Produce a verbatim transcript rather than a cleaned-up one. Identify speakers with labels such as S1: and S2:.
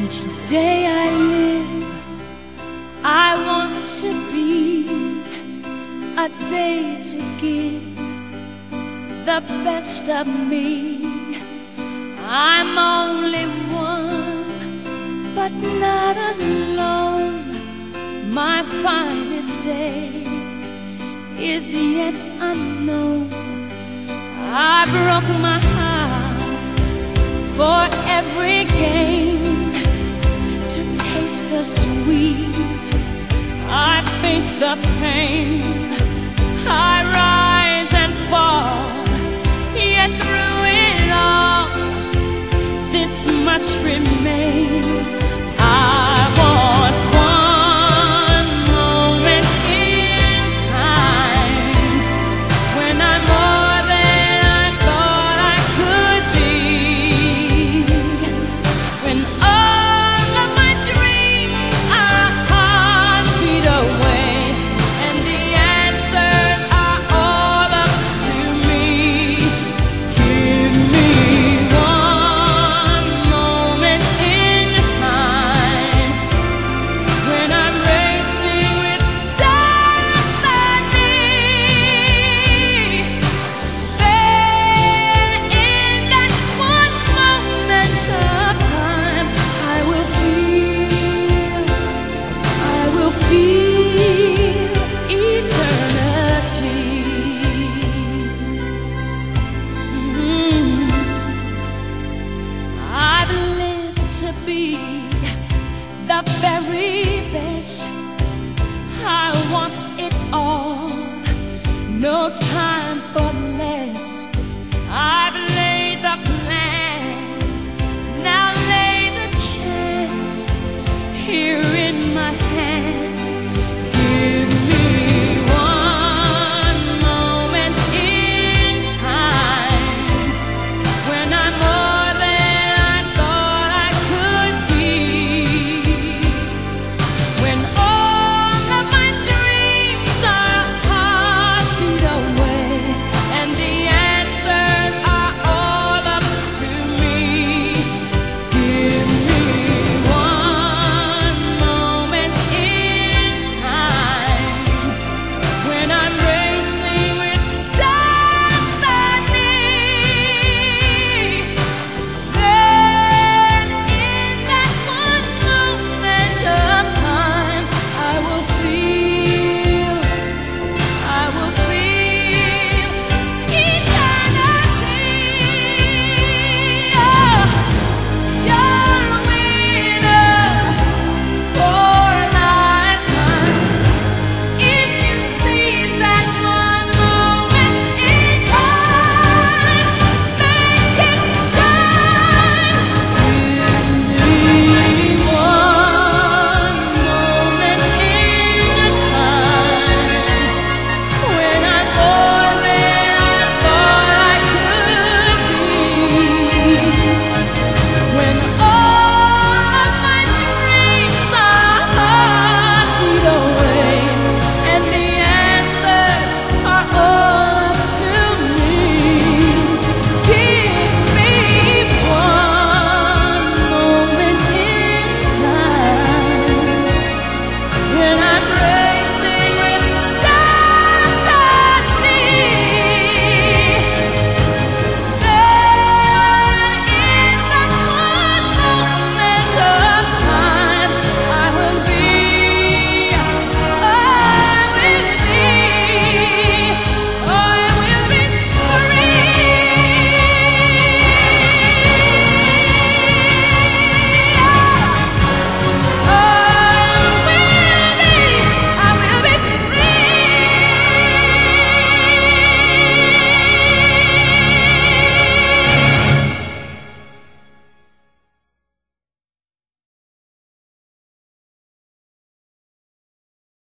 S1: Each day I live, I want to be a day to give the best of me. I'm only one, but not alone. My finest day is yet unknown. I broke my heart for every gain, to taste the sweet, I face the pain. I rise and fall, yet through it all, this much remains. I want one moment in time when I'm more than I thought I could be, when all of my dreams are a heartbeat away, and the answers are all up to me. Give me one moment in time when I'm racing with destiny. Then in that one moment of time, I will feel, I will feel eternity. Mhm. I've lived to be the very best. I want it all, no time for less. I've laid the plans, now lay the chance here in my hands.